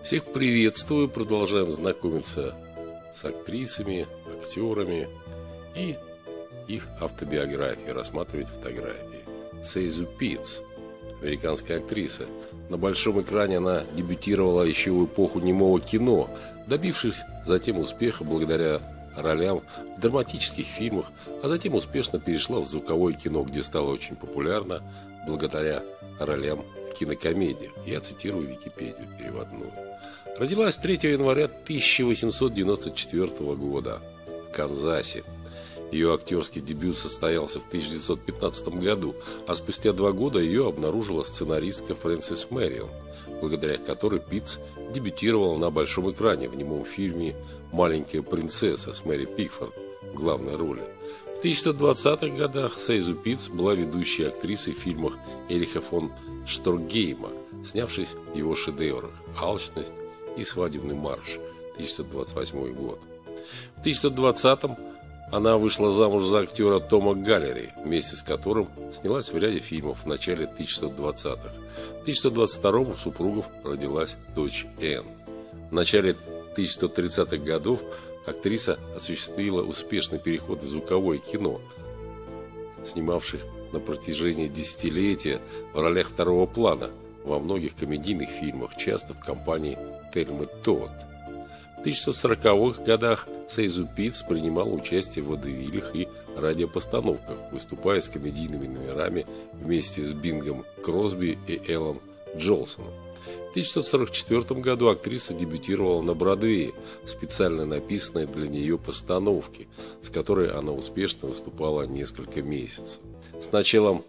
Всех приветствую, продолжаем знакомиться с актрисами, актерами и их автобиографии, рассматривать фотографии. Сейзу Питц, американская актриса. На большом экране она дебютировала еще в эпоху немого кино, добившись затем успеха благодаря ролям в драматических фильмах, а затем успешно перешла в звуковое кино, где стала очень популярна благодаря ролям в кинокомедиях. Я цитирую Википедию переводную. Родилась 3 января 1894 года в Канзасе. Ее актерский дебют состоялся в 1915 году, а спустя 2 года ее обнаружила сценаристка Фрэнсис Мэрион, благодаря которой Питц дебютировала на большом экране в немом фильме «Маленькая принцесса» с Мэри Пикфорд в главной роли. В 1920-х годах Сейзу Питц была ведущей актрисой в фильмах Эриха фон Штормгейма, снявшись в его шедеврах «Алчность» и «Свадебный марш» 1928 год. В 1920-м она вышла замуж за актера Тома Галлери, вместе с которым снялась в ряде фильмов в начале 1920-х. В 1922 у супругов родилась дочь Энн. В начале 1930-х годов актриса осуществила успешный переход в звуковое кино, снимавших на протяжении десятилетия в ролях второго плана во многих комедийных фильмах, часто в компании Тельмы Тодд. В 1940-х годах Сейзу Питц принимала участие в водевилях и радиопостановках, выступая с комедийными номерами вместе с Бингом Кросби и Эллом Джолсоном. В 1944 году актриса дебютировала на Бродвее в специально написанной для нее постановке, с которой она успешно выступала несколько месяцев. С началом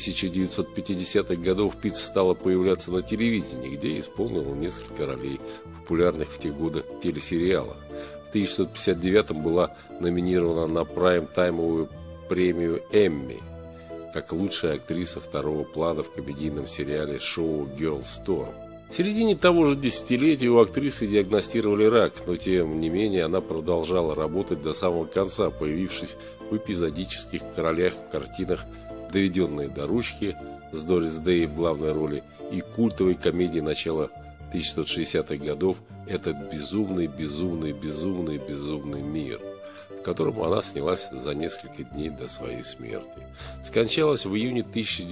1950-х годов Питц стала появляться на телевидении, где исполнила несколько ролей в популярных в те годы телесериалах. В 1959-м была номинирована на прайм-таймовую премию Эмми как лучшая актриса второго плана в комедийном сериале шоу Girl Storm. В середине того же десятилетия у актрисы диагностировали рак, но тем не менее она продолжала работать до самого конца, появившись в эпизодических ролях в картинах «Доведенные до ручки» с Дорис Дэй в главной роли и культовой комедии начала 1960-х годов «Этот безумный, безумный, безумный, безумный мир», в котором она снялась за несколько дней до своей смерти. Скончалась в июне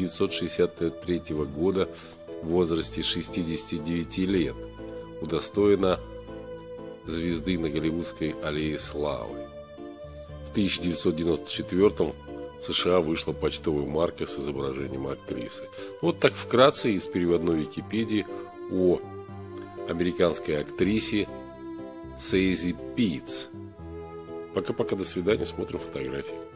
1963 года в возрасте 69 лет, удостоена звезды на Голливудской аллее славы. В 1994 в США вышла почтовая марка с изображением актрисы. Вот так вкратце из переводной Википедии о американской актрисе Сейзи Питц. Пока-пока, до свидания, смотрим фотографии.